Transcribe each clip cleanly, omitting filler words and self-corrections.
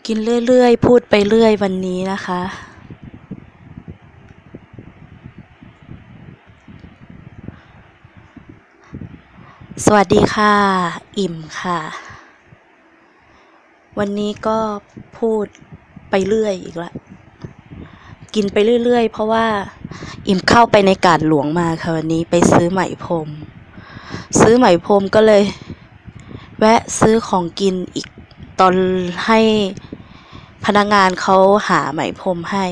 กินเรื่อยๆพูดไปเรื่อยวันนี้นะคะ สวัสดีค่ะ อิ่มค่ะ วันนี้ก็พูดไปเรื่อยอีกละกินไปเรื่อยๆเพราะว่าอิ่มเข้าไปในกาดหลวงมาค่ะวันนี้ไปซื้อไหมพรมก็เลยแวะซื้อของกินอีกตอนให้พนักงานเขาหาไหมพรมให้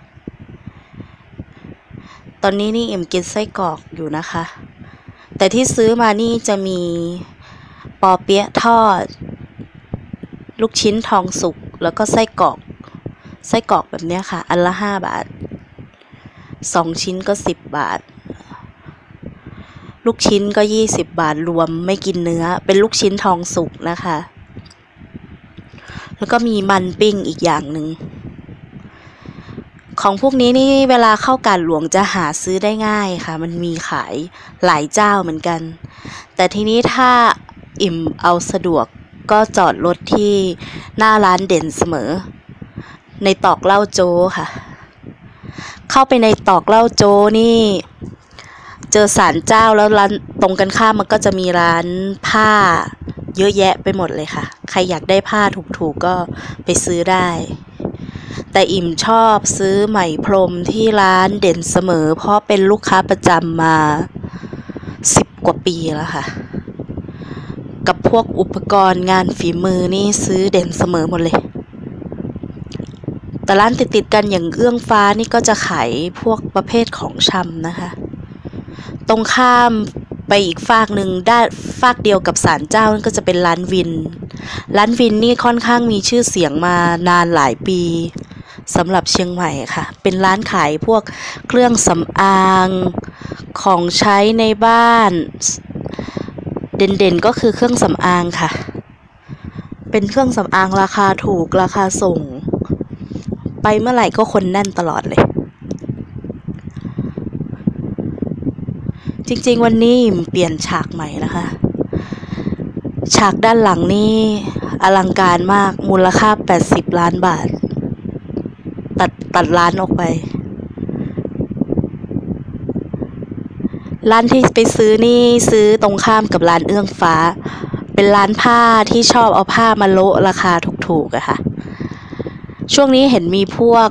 ตอนนี้นี่อิ่มกินไส้กรอกอยู่นะคะแต่ที่ซื้อมานี่จะมีปอเปี๊ยะทอดลูกชิ้นทองสุกแล้วก็ไส้กรอกแบบเนี้ยค่ะอันละ5 บาท2 ชิ้นก็10 บาทลูกชิ้นก็20 บาทรวมไม่กินเนื้อเป็นลูกชิ้นทองสุกนะคะแล้วก็มีมันปิ้งอีกอย่างหนึ่งของพวกนี้นี่เวลาเข้ากาดหลวงจะหาซื้อได้ง่ายค่ะมันมีขายหลายเจ้าเหมือนกันแต่ทีนี้ถ้าอิ่มเอาสะดวกก็จอดรถที่หน้าร้านเด่นเสมอในตอกเหล้าโจ้ค่ะเข้าไปในตอกเหล้าโจ้นี่เจอศาลเจ้าแล้วร้านตรงกันข้ามมันก็จะมีร้านผ้าเยอะแยะไปหมดเลยค่ะใครอยากได้ผ้าถูกๆก็ไปซื้อได้แต่อิ่มชอบซื้อไหมพรมที่ร้านเด่นเสมอเพราะเป็นลูกค้าประจำมา10 กว่าปีแล้วค่ะกับพวกอุปกรณ์งานฝีมือนี่ซื้อเด่นเสมอหมดเลยแต่ร้านติดกันอย่างเอื้องฟ้านี่ก็จะขายพวกประเภทของชำนะคะตรงข้ามไปอีกฝากหนึ่งด้านฝากเดียวกับศาลเจ้านั่นก็จะเป็นร้านวินนี่ค่อนข้างมีชื่อเสียงมานานหลายปีสำหรับเชียงใหม่ค่ะเป็นร้านขายพวกเครื่องสำอางของใช้ในบ้านเด่นๆก็คือเครื่องสำอางค่ะเป็นเครื่องสำอางราคาถูกราคาส่งไปเมื่อไหร่ก็คนแน่นตลอดเลยจริงๆวันนี้เปลี่ยนฉากใหม่นะคะฉากด้านหลังนี่อลังการมากมูลค่า80 ล้านบาทตัดร้านออกไปร้านที่ไปซื้อนี่ซื้อตรงข้ามกับร้านเอื้องฟ้าเป็นร้านผ้าที่ชอบเอาผ้ามาโละราคาถูกๆอะค่ะช่วงนี้เห็นมีพวก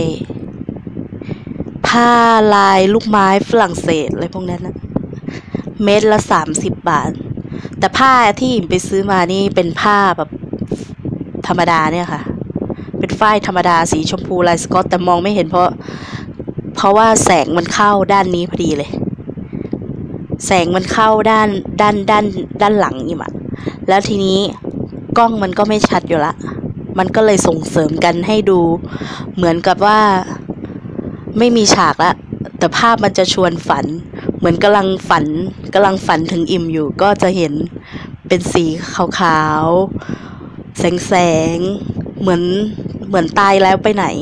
ผ้าลายลูกไม้ฝรั่งเศสอะไรพวกนั้นนะเม็ดละ30 บาทแต่ผ้าที่อิ่มไปซื้อมานี่เป็นผ้าแบบธรรมดาเนี่ยค่ะเป็นฝ้ายธรรมดาสีชมพูลายสก๊อตแต่มองไม่เห็นเพราะว่าแสงมันเข้าด้านนี้พอดีเลยแสงมันเข้าด้านหลังอิ่มอะแล้วทีนี้กล้องมันก็ไม่ชัดอยู่ละมันก็เลยส่งเสริมกันให้ดูเหมือนกับว่าไม่มีฉากละแต่ภาพมันจะชวนฝันเหมือนกำลังฝันถึงอิ่มอยู่ก็จะเห็นเป็นสีขาวๆแสงเหมือนตายแล้วไปไหน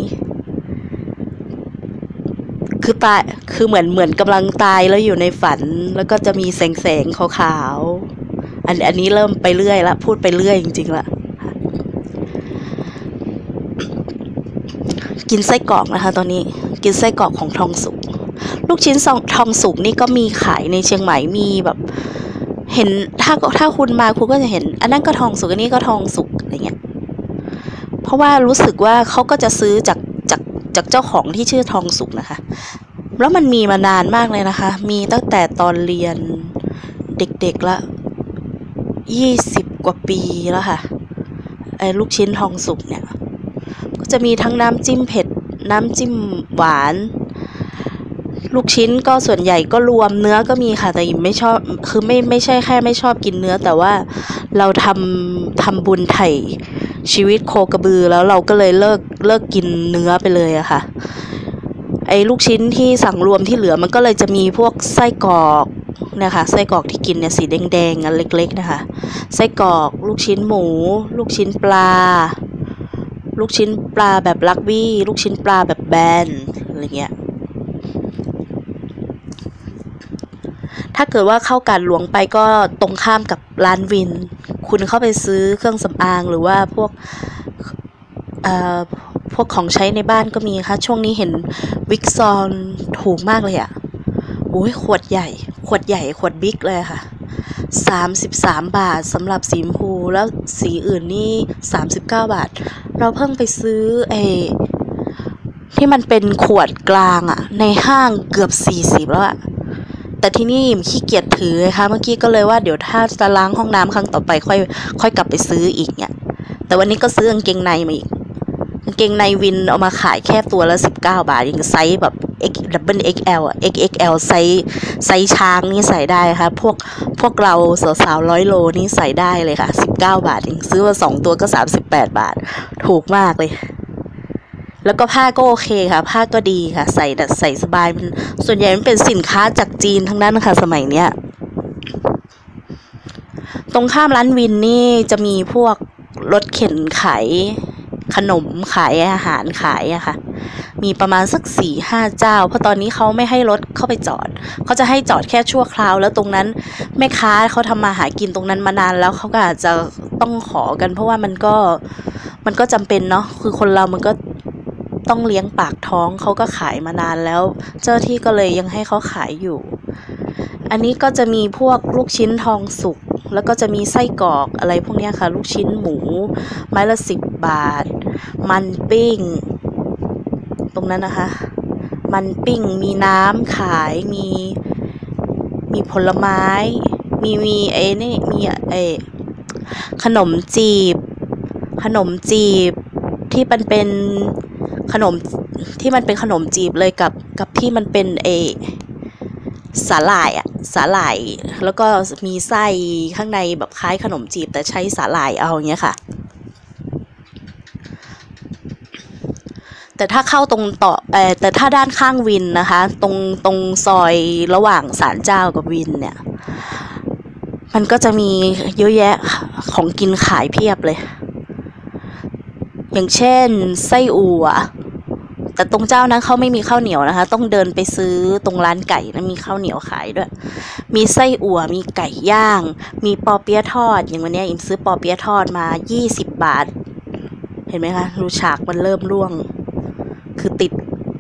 คือเหมือนกำลังตายแล้วอยู่ในฝันแล้วก็จะมีแสงขาวๆอันนี้เริ่มไปเรื่อยละพูดไปเรื่อยจริงๆละกินไส้กรอกนะคะตอนนี้กินไส้กรอกของทองสุกลูกชิ้นทองสุกนี่ก็มีขายในเชียงใหม่มีแบบเห็นถ้าคุณมาคุณก็จะเห็นอันนั้นก็ทองสุกอันนี้ก็ทองสุกอะไรเงี้ยเพราะว่ารู้สึกว่าเขาก็จะซื้อจากเจ้าของที่ชื่อทองสุกนะคะแล้วมันมีมานานมากเลยนะคะมีตั้งแต่ตอนเรียนเด็กๆละ20 กว่าปีแล้วค่ะลูกชิ้นทองสุกเนี่ยก็จะมีทั้งน้ำจิ้มเผ็ดน้ำจิ้มหวานลูกชิ้นก็ส่วนใหญ่ก็รวมเนื้อก็มีค่ะแต่อิ่มไม่ชอบคือไม่ใช่แค่ไม่ชอบกินเนื้อแต่ว่าเราทำบุญไถ่ชีวิตโคกระบือแล้วเราก็เลยเลิกกินเนื้อไปเลยอะค่ะลูกชิ้นที่สั่งรวมที่เหลือมันก็เลยจะมีพวกไส้กรอกนะคะไส้กรอกที่กินเนี่ยสีแดงๆอันเล็กๆนะคะไส้กรอกลูกชิ้นหมูลูกชิ้นปลาแบบลักบี้ลูกชิ้นปลาแบบแบนอะไรเงี้ยถ้าเกิดว่าเข้ากาดหลวงไปก็ตรงข้ามกับร้านวินคุณเข้าไปซื้อเครื่องสำอางหรือว่าพวกเอ่อพวกของใช้ในบ้านก็มีค่ะช่วงนี้เห็นวิกซอนถูกมากเลยอ่ะโอ้ยขวดใหญ่ขวดบิ๊กเลยค่ะ33 บาทสำหรับสีชมพูแล้วสีอื่นนี่39 บาทเราเพิ่งไปซื้อที่มันเป็นขวดกลางอ่ะในห้างเกือบ40แล้วอ่ะแต่ที่นี่ขี้เกียจถือเลยค่ะเมื่อกี้ก็เลยว่าเดี๋ยวถ้าจะล้างห้องน้ำครั้งต่อไปค่อยกลับไปซื้ออีกเนี่ยแต่วันนี้ก็ซื้อกางเกงในมาอีกกางเกงในวินเอามาขายแค่ตัวละ19 บาทยังไซส์แบบ Double XL อ่ะ XXL ไซส์ช้างนี่ใส่ได้ค่ะพวกเราสาวๆ100 โลนี่ใส่ได้เลยค่ะ19 บาทเองซื้อมา2 ตัวก็38 บาทถูกมากเลยแล้วก็ผ้าก็โอเคค่ะผ้าก็ดีค่ะใส่สบายมันส่วนใหญ่มันเป็นสินค้าจากจีนทั้งนั้นค่ะสมัยเนี้ยตรงข้ามร้านวินนี่จะมีพวกรถเข็นขายขนมขายอาหารขายอะค่ะมีประมาณสัก4-5 เจ้าเพราะตอนนี้เขาไม่ให้รถเข้าไปจอดเขาจะให้จอดแค่ชั่วคราวแล้วตรงนั้นแม่ค้าเขาทำมาหากินตรงนั้นมานานแล้วเขาก็อาจจะต้องขอกันเพราะว่ามันก็จำเป็นเนาะคือคนเรามันก็ต้องเลี้ยงปากท้องเขาก็ขายมานานแล้วเจ้าที่ก็เลยยังให้เขาขายอยู่อันนี้ก็จะมีพวกลูกชิ้นทองสุกแล้วก็จะมีไส้กรอกอะไรพวกนี้ค่ะลูกชิ้นหมูไม้ละ10 บาทมันปิ้งตรงนั้นนะคะมันปิ้งมีน้ำขายมีผลไม้มีนี่มีขนมจีบที่มันเป็นขนมที่มันเป็นขนมจีบเลยกับที่มันเป็นสาหร่ายแล้วก็มีไส้ข้างในแบบคล้ายขนมจีบแต่ใช้สาหร่ายเอาอย่างเงี้ยค่ะแต่ถ้าเข้าตรงต่อแต่ถ้าด้านข้างวินนะคะตรงซอยระหว่างศาลเจ้ากับวินเนี่ยมันก็จะมีเยอะแยะของกินขายเพียบเลยอย่างเช่นไส้อั่วแต่ตรงเจ้านั้นเขาไม่มีข้าวเหนียวนะคะต้องเดินไปซื้อตรงร้านไก่นะมีข้าวเหนียวขายด้วยมีไส้อั่วมีไก่ย่างมีปอเปี๊ยะทอดอย่างวันนี้อิมซื้อปอเปี๊ยะทอดมา20 บาทเห็นไหมคะรูฉากมันเริ่มร่วงคือติด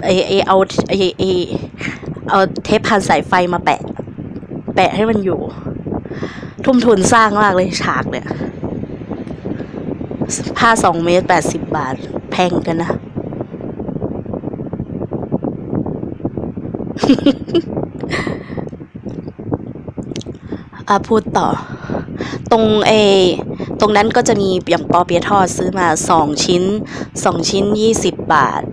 เอาเทปพันสายไฟมาแปะให้มันอยู่ทุ่มทุนสร้างมากเลยฉากเนี่ยผ้า2 เมตร80 บาทแพงกันนะ พูดต่อตรงตรงนั้นก็จะมีอย่างปอเปี๊ยะทอดซื้อมา2 ชิ้น20 บาท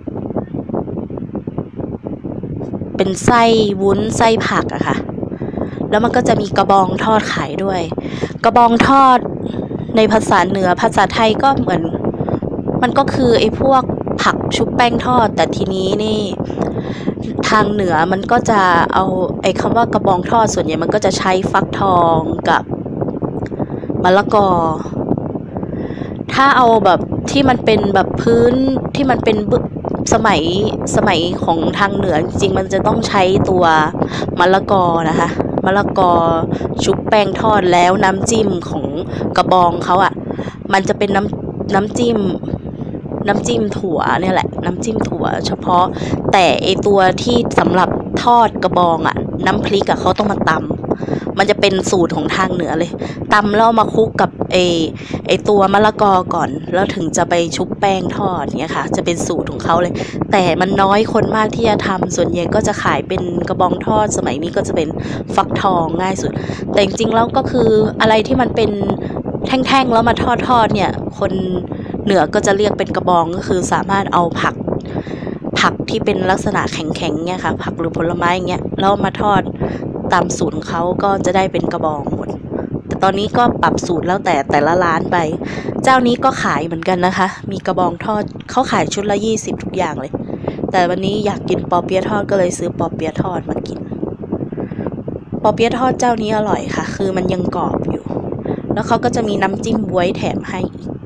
เป็นไส้วุ้นไส้ผักอะค่ะแล้วมันก็จะมีกระบองทอดขายด้วยกระบองทอดในภาษาเหนือภาษาไทยก็เหมือนมันก็คือไอ้พวกผักชุบแป้งทอดแต่ทีนี้นี่ทางเหนือมันก็จะเอาไอ้คำว่ากระบองทอดส่วนใหญ่มันก็จะใช้ฟักทองกับมะละกอถ้าเอาแบบที่มันเป็นแบบพื้นที่มันเป็นสมัยของทางเหนือจริงๆมันจะต้องใช้ตัวมะละกอนะคะมะละกอชุบแป้งทอดแล้วน้ำจิ้มของกระบองเขาอ่ะมันจะเป็นน้ำจิ้มถั่วเนี่ยแหละน้ำจิ้มถั่วเฉพาะแต่ไอตัวที่สำหรับทอดกระบองอ่ะน้ำพริกอะเขาต้องมาตำมันจะเป็นสูตรของทางเหนือเลยตำแล้วมาคลุกกับไอตัวมะละกอก่อนแล้วถึงจะไปชุบแป้งทอดเนี่ยค่ะจะเป็นสูตรของเขาเลยแต่มันน้อยคนมากที่จะทำส่วนใหญ่ก็จะขายเป็นกระบองทอดสมัยนี้ก็จะเป็นฟักทองง่ายสุดแต่จริงๆแล้วก็คืออะไรที่มันเป็นแท่งๆแล้วมาทอดเนี่ยคนเหนือก็จะเรียกเป็นกระบองก็คือสามารถเอาผักที่เป็นลักษณะแข็งๆเนี่ยค่ะผักหรือผลไม้เงี้ยแล้วมาทอดตามสูตรของเขาก็จะได้เป็นกระบองหมดแต่ตอนนี้ก็ปรับสูตรแล้วแต่ละร้านไปเจ้านี้ก็ขายเหมือนกันนะคะมีกระบองทอดเขาขายชุดละ20ทุกอย่างเลยแต่วันนี้อยากกินปอเปี๊ยะทอดก็เลยซื้อปอเปี๊ยะทอดมากินปอเปี๊ยะทอดเจ้านี้อร่อยค่ะคือมันยังกรอบอยู่แล้วเขาก็จะมีน้ำจิ้มบ๊วยแถมให้อีก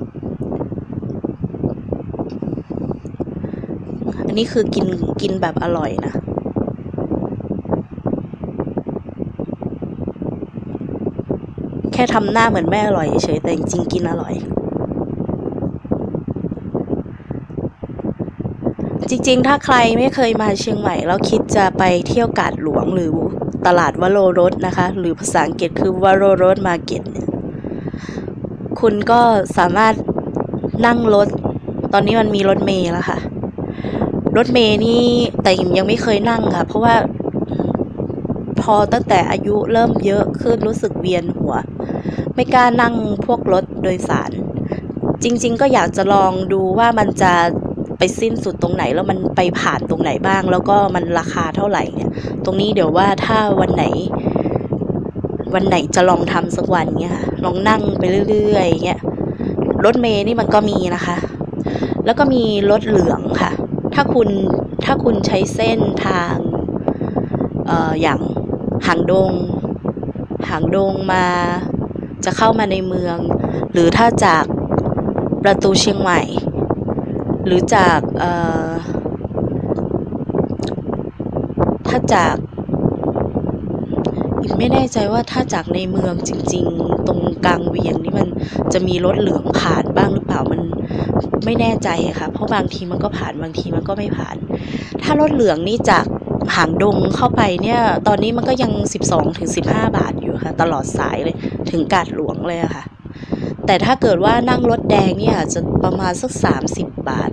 อันนี้คือกินแบบอร่อยนะแค่ทำหน้าเหมือนไม่อร่อยเฉยแต่จริงๆกินอร่อยจริงๆถ้าใครไม่เคยมาเชียงใหม่แล้วคิดจะไปเที่ยวกาดหลวงหรือตลาดวโรรสนะคะหรือภาษาอังกฤษคือวโรรสมาร์เก็ตเนี่ยคุณก็สามารถนั่งรถตอนนี้มันมีรถเมล์แล้วค่ะรถเมล์นี่แต่อิ่มยังไม่เคยนั่งค่ะเพราะว่าพอตั้งแต่อายุเริ่มเยอะขึ้นรู้สึกเวียนหัวไม่กล้านั่งพวกรถโดยสารจริงๆก็อยากจะลองดูว่ามันจะไปสิ้นสุดตรงไหนแล้วมันไปผ่านตรงไหนบ้างแล้วก็มันราคาเท่าไหร่เนี่ยตรงนี้เดี๋ยวว่าถ้าวันไหนจะลองทำสักวันเงี้ยค่ะลองนั่งไปเรื่อยๆเงี้ยรถเมล์นี่มันก็มีนะคะแล้วก็มีรถเหลืองค่ะถ้าคุณใช้เส้นทางอย่างหางดงมาจะเข้ามาในเมืองหรือถ้าจากประตูเชียงใหม่หรือจากถ้าจากอีกไม่แน่ใจว่าถ้าจากในเมืองจริงๆตรงกลางเวียงนี่มันจะมีรถเหลืองผ่านบ้างหรือเปล่ามันไม่แน่ใจค่ะเพราะบางทีมันก็ผ่านบางทีมันก็ไม่ผ่านถ้ารถเหลืองนี่จากหางดงเข้าไปเนี่ยตอนนี้มันก็ยัง 12-15 บาทอยู่ค่ะตลอดสายเลยถึงกาดหลวงเลยค่ะแต่ถ้าเกิดว่านั่งรถแดงเนี่ยจะประมาณสัก30 บาท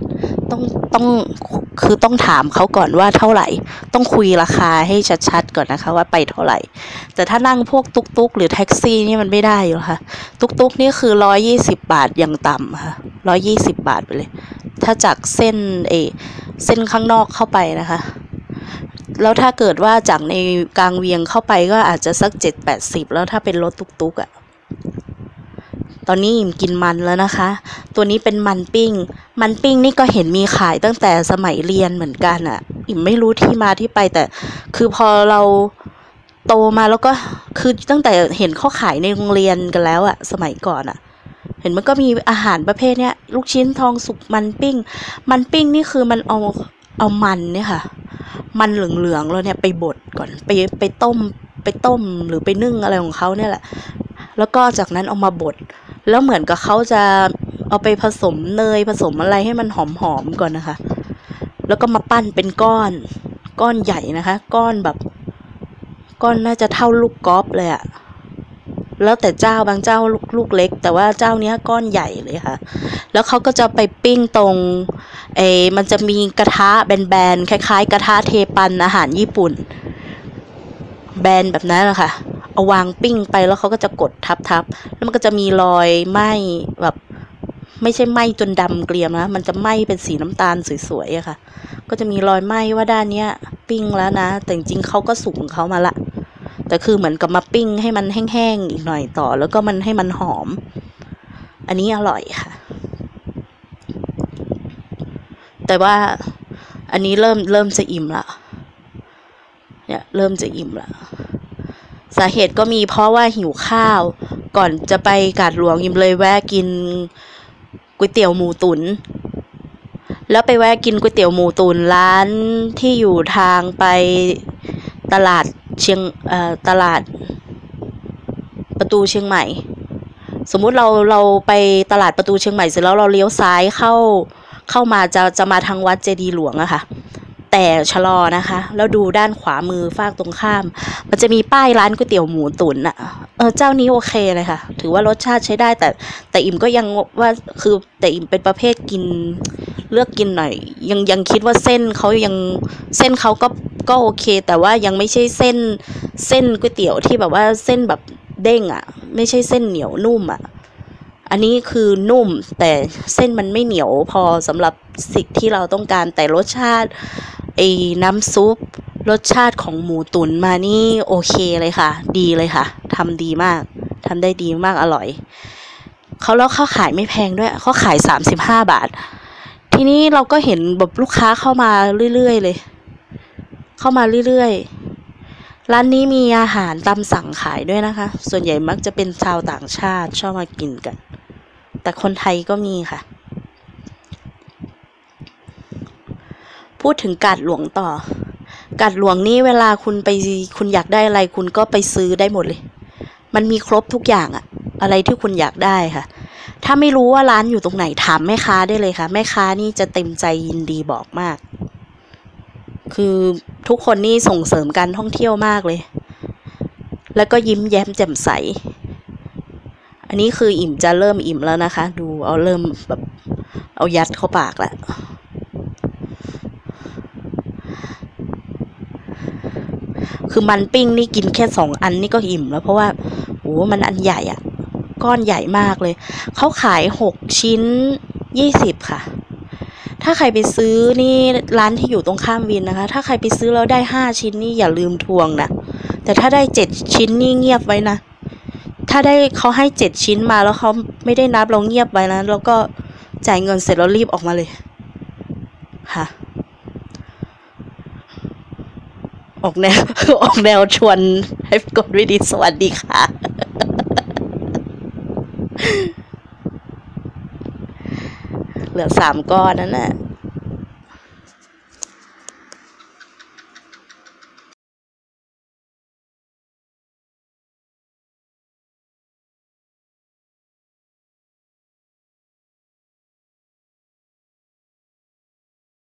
ต้องถามเขาก่อนว่าเท่าไหร่ต้องคุยราคาให้ชัดๆก่อนนะคะว่าไปเท่าไหร่แต่ถ้านั่งพวกตุ๊กๆหรือแท็กซี่นี่มันไม่ได้อยู่ค่ะตุ๊กๆนี่คือ120 บาทอย่างต่ำค่ะ120 บาทไปเลยถ้าจากเส้นข้างนอกเข้าไปนะคะแล้วถ้าเกิดว่าจากในกลางเวียงเข้าไปก็อาจจะสัก7-80แล้วถ้าเป็นรถตุ๊กๆอ่ะตอนนี้อิ่มกินมันแล้วนะคะตัวนี้เป็นมันปิ้งนี่ก็เห็นมีขายตั้งแต่สมัยเรียนเหมือนกันอ่ะอิ่มไม่รู้ที่มาที่ไปแต่คือพอเราโตมาแล้วก็คือตั้งแต่เห็นเขาขายในโรงเรียนกันแล้วอ่ะสมัยก่อนอ่ะเห็นมันก็มีอาหารประเภทเนี้ยลูกชิ้นทองสุกมันปิ้งนี่คือมันเอามันเนี่ยค่ะมันเหลืองๆแล้วเนี่ยไปบดก่อนไปต้มหรือไปนึ่งอะไรของเขาเนี่ยแหละแล้วก็จากนั้นเอามาบดแล้วเหมือนกับเขาจะเอาไปผสมเนยผสมอะไรให้มันหอมๆก่อนนะคะแล้วก็มาปั้นเป็นก้อนใหญ่นะคะก้อนน่าจะเท่าลูกกอล์ฟเลยอะแล้วแต่เจ้าบางเจ้าลูกเล็กแต่ว่าเจ้านี้ก้อนใหญ่เลยค่ะแล้วเขาก็จะไปปิ้งตรงมันจะมีกระทะแบนๆคล้ายๆกระทะเทปันอาหารญี่ปุ่นแบนแบบนั้นแหละค่ะเอาวางปิ้งไปแล้วเขาก็จะกดทับแล้วมันก็จะมีรอยไหม้แบบไม่ใช่ไหม้จนดำเกรียมนะมันจะไหม้เป็นสีน้ำตาลสวยๆอะค่ะก็จะมีรอยไหม้ว่าด้านเนี้ยปิ้งแล้วนะแต่จริงๆเขาก็สุกของเขามาละแต่คือเหมือนกับมาปิ้งให้มันแห้งๆอีกหน่อยต่อแล้วก็มันให้มันหอมอันนี้อร่อยค่ะแต่ว่าอันนี้เริ่มจะอิ่มละเนี่ยเริ่มจะอิ่มละสาเหตุก็มีเพราะว่าหิวข้าวก่อนจะไปกาดหลวงอิ่มเลยแวะกินก๋วยเตี๋ยวหมูตุ๋นแล้วไปแวะกินก๋วยเตี๋ยวหมูตุ๋นร้านที่อยู่ทางไปตลาดตลาดประตูเชียงใหม่สมมุติเราไปตลาดประตูเชียงใหม่เสร็จแล้วเราเลี้ยวซ้ายเข้ามาจะมาทางวัดเจดีย์หลวงอะค่ะแต่ชะลอนะคะแล้วดูด้านขวามือฝั่งตรงข้ามมันจะมีป้ายร้านก๋วยเตี๋ยวหมูตุ๋นอะเจ้านี้โอเคเลยค่ะถือว่ารสชาติใช้ได้แต่อิ่มก็ยังว่าคือแต่อิ่มเป็นประเภทกินเลือกกินหน่อยยังคิดว่าเส้นเขาก็โอเคแต่ว่ายังไม่ใช่เส้นก๋วยเตี๋ยวที่แบบว่าเส้นแบบเด้งอะไม่ใช่เส้นเหนียวนุ่มอะอันนี้คือนุ่มแต่เส้นมันไม่เหนียวพอสำหรับสิ่งที่เราต้องการแต่รสชาติน้ำซุปรสชาติของหมูตุ๋นมานี่โอเคเลยค่ะดีเลยค่ะทำดีมากทำได้ดีมากอร่อยแล้วเขาขายไม่แพงด้วยเขาขาย35 บาททีนี้เราก็เห็นแบบลูกค้าเข้ามาเรื่อยๆเลยเข้ามาเรื่อยๆร้านนี้มีอาหารตามสั่งขายด้วยนะคะส่วนใหญ่มักจะเป็นชาวต่างชาติชอบมากินกันแต่คนไทยก็มีค่ะพูดถึงกาดหลวงต่อกาดหลวงนี่เวลาคุณอยากได้อะไรคุณก็ไปซื้อได้หมดเลยมันมีครบทุกอย่างอะอะไรที่คุณอยากได้ค่ะถ้าไม่รู้ว่าร้านอยู่ตรงไหนถามแม่ค้าได้เลยค่ะแม่ค้านี่จะเต็มใจยินดีบอกมากคือทุกคนนี่ส่งเสริมการท่องเที่ยวมากเลย แล้วก็ยิ้มแย้มแจ่มใส อันนี้คืออิ่มจะเริ่มอิ่มแล้วนะคะ ดูเอาเริ่มแบบเอายัดเข้าปากแล้วคือมันปิ้งนี่กินแค่2 อันนี่ก็อิ่มแล้วเพราะว่าโอ้มันอันใหญ่อะก้อนใหญ่มากเลยเขาขาย6 ชิ้น20ค่ะถ้าใครไปซื้อนี่ร้านที่อยู่ตรงข้ามวินนะคะถ้าใครไปซื้อแล้วได้5 ชิ้นนี่อย่าลืมทวงนะแต่ถ้าได้7 ชิ้นนี่เงียบไว้นะถ้าได้เขาให้7 ชิ้นมาแล้วเขาไม่ได้นับเราเงียบไว้นะแล้วก็จ่ายเงินเสร็จแล้วรีบออกมาเลยค่ะออกแนว ออกแนวชวนให้กดวิดีสวัสดีค่ะ เหลือ3 ก้อนนั่นแหละ